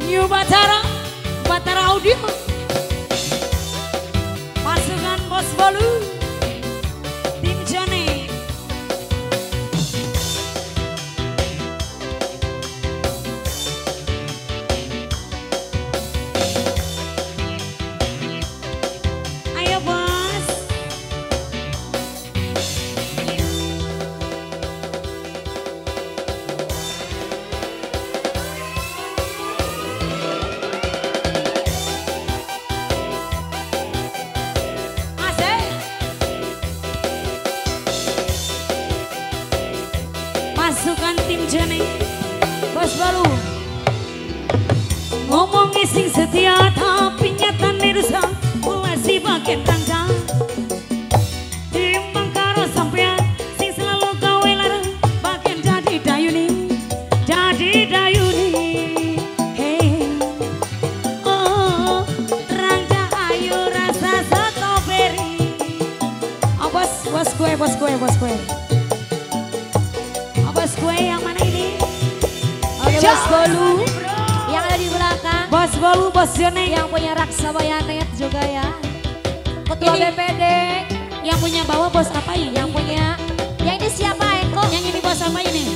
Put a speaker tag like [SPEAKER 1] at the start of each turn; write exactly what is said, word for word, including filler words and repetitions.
[SPEAKER 1] New Batara, Batara Audio, pasukan Bos Bolu, tim Jone. Ayo bos. Pasukan tim Jene, Bos Balu. Ngomong sing setia tapi nyata rusak, mulai si bagian tangga. Timbang karo sampean sing selalu gawe larang, bagian jadi dayuni, jadi dayuni. Hey, oh, rangga ayu rasa strawberry. Oh bos, bos gue, bos gue, bos gue. Bos gue yang mana ini? Oke Bos Bolu yang ada di belakang. Bos Bolu, Bos Jone yang punya Raksa Bayanet juga ya. Ketua ini, B P D yang punya bawah bos apa ini? Yang punya, yang ini siapa Eko? Yang ini bos apa ini?